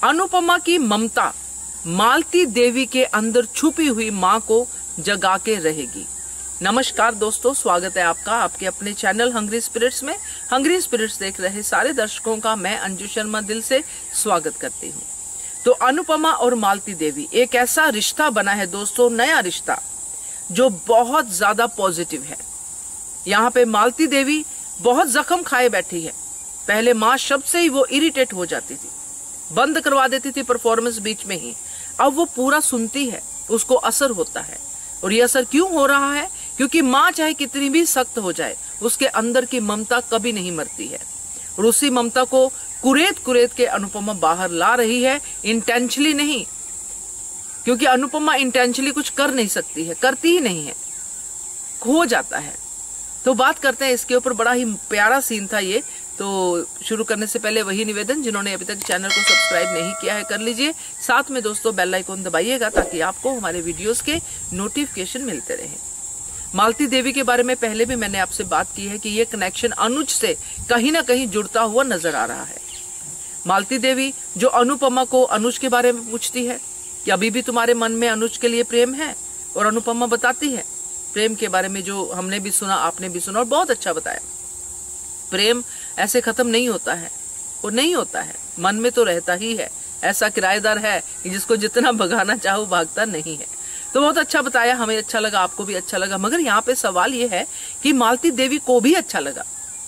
अनुपमा की ममता मालती देवी के अंदर छुपी हुई मां को जगा के रहेगी। नमस्कार दोस्तों, स्वागत है आपका आपके अपने चैनल हंग्री स्पिरिट्स में। हंग्री स्पिरिट्स देख रहे सारे दर्शकों का मैं अंजू शर्मा दिल से स्वागत करती हूँ। तो अनुपमा और मालती देवी एक ऐसा रिश्ता बना है दोस्तों, नया रिश्ता जो बहुत ज्यादा पॉजिटिव है। यहाँ पे मालती देवी बहुत जख्म खाए बैठी है। पहले माँ शब्द से ही वो इरिटेट हो जाती थी, बंद करवा देती थी परफॉर्मेंस बीच में ही। अब वो पूरा सुनती है, उसको असर होता है। और ये असर क्यों हो रहा है? क्योंकि माँ चाहे कितनी भी सख्त हो जाए, उसके अंदर की ममता कभी नहीं मरती है। और उसी ममता को कुरेद कुरेद के अनुपमा बाहर ला रही है, इंटेंशनली नहीं, क्योंकि अनुपमा इंटेंशनली कुछ कर नहीं सकती है, करती ही नहीं है, खो जाता है। तो बात करते हैं इसके ऊपर। बड़ा ही प्यारा सीन था ये। तो शुरू करने से पहले वही निवेदन, जिन्होंने अभी तक चैनल को सब्सक्राइब नहीं किया है कर लीजिए। साथ में दोस्तों बेल आइकन दबाइएगा ताकि आपको हमारे वीडियोस के नोटिफिकेशन मिलते रहे। मालती देवी के बारे में पहले भी मैंने आपसे बात की है कि ये कनेक्शन अनुज से कहीं ना कहीं जुड़ता हुआ नजर आ रहा है। मालती देवी जो अनुपमा को अनुज के बारे में पूछती है कि अभी भी तुम्हारे मन में अनुज के लिए प्रेम है, और अनुपमा बताती है प्रेम के बारे में जो हमने भी सुना, आपने भी सुना और बहुत अच्छा बताया। प्रेम ऐसे खत्म नहीं होता है, वो नहीं होता है, मन में तो रहता ही है। ऐसा किराएदार है कि जिसको जितना भगाना चाहो भागता नहीं है। तो बहुत अच्छा बताया, हमें अच्छा लगा, आपको भी अच्छा लगा। मगर यहाँ पे सवाल ये है कि मालती देवी को भी अच्छा लगा।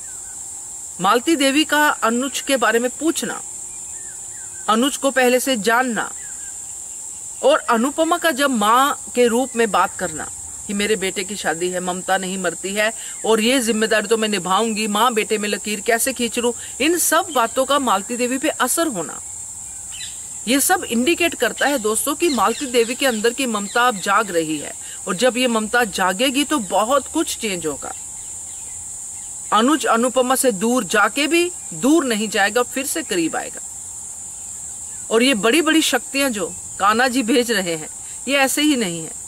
मालती देवी का अनुज के बारे में पूछना, अनुज को पहले से जानना, और अनुपमा का जब माँ के रूप में बात करना कि मेरे बेटे की शादी है, ममता नहीं मरती है और ये जिम्मेदारी तो मैं निभाऊंगी, माँ बेटे में लकीर कैसे खींच लूं, इन सब बातों का मालती देवी पे असर होना, ये सब इंडिकेट करता है दोस्तों कि मालती देवी के अंदर की ममता अब जाग रही है। और जब ये ममता जागेगी तो बहुत कुछ चेंज होगा। अनुज अनुपमा से दूर जाके भी दूर नहीं जाएगा, फिर से करीब आएगा। और ये बड़ी बड़ी शक्तियां जो कान्हा जी भेज रहे हैं, ये ऐसे ही नहीं है।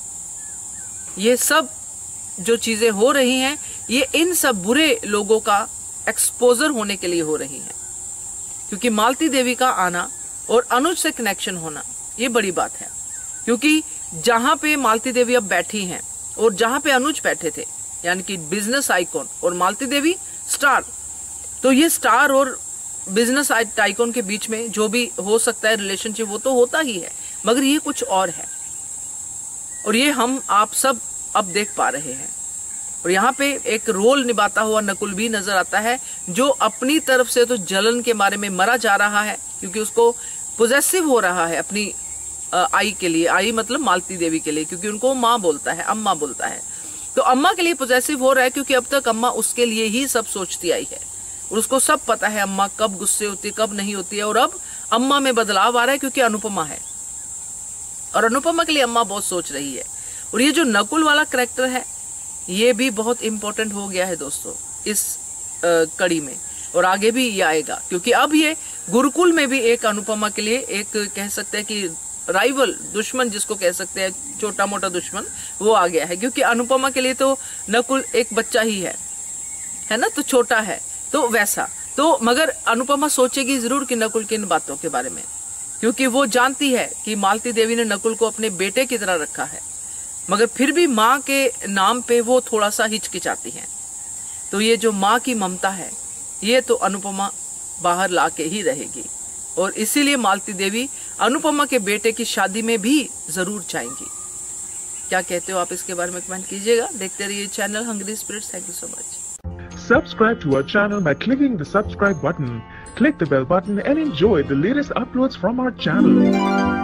ये सब जो चीजें हो रही हैं, ये इन सब बुरे लोगों का एक्सपोजर होने के लिए हो रही है। क्योंकि मालती देवी का आना और अनुज से कनेक्शन होना, ये बड़ी बात है। क्योंकि जहां पे मालती देवी अब बैठी हैं और जहां पे अनुज बैठे थे, यानी कि बिजनेस आइकॉन और मालती देवी स्टार, तो ये स्टार और बिजनेस आइकॉन के बीच में जो भी हो सकता है रिलेशनशिप, वो तो होता ही है, मगर ये कुछ और है। और ये हम आप सब अब देख पा रहे हैं। और यहाँ पे एक रोल निभाता हुआ नकुल भी नजर आता है, जो अपनी तरफ से तो जलन के बारे में मरा जा रहा है, क्योंकि उसको पोजेसिव हो रहा है अपनी आई के लिए। आई मतलब मालती देवी के लिए, क्योंकि उनको माँ बोलता है, अम्मा बोलता है। तो अम्मा के लिए पोजेसिव हो रहा है, क्योंकि अब तक अम्मा उसके लिए ही सब सोचती आई है और उसको सब पता है अम्मा कब गुस्से होती है, कब नहीं होती है। और अब अम्मा में बदलाव आ रहा है क्योंकि अनुपमा है, और अनुपमा के लिए अम्मा बहुत सोच रही है। और ये जो नकुल वाला कैरेक्टर है, ये भी बहुत इंपॉर्टेंट हो गया है दोस्तों इस कड़ी में, और आगे भी ये आएगा। क्योंकि अब ये गुरुकुल में भी एक अनुपमा के लिए एक कह सकते हैं कि राइवल, दुश्मन जिसको कह सकते हैं, छोटा मोटा दुश्मन, वो आ गया है। क्योंकि अनुपमा के लिए तो नकुल एक बच्चा ही है ना, तो छोटा है, तो वैसा तो। मगर अनुपमा सोचेगी जरूर कि नकुल की इन बातों के बारे में, क्योंकि वो जानती है कि मालती देवी ने नकुल को अपने बेटे की तरह रखा है, मगर फिर भी माँ के नाम पे वो थोड़ा सा हिचकिचाती है। तो ये जो माँ की ममता है, ये तो अनुपमा बाहर लाके ही रहेगी। और इसीलिए मालती देवी अनुपमा के बेटे की शादी में भी जरूर जाएंगी। क्या कहते हो आप इसके बारे में कमेंट कीजिएगा। देखते रहिए channel Hungry Spirits. Thank you so much. Subscribe to our channel by clicking the subscribe button. Click the bell button and enjoy the latest uploads from our channel.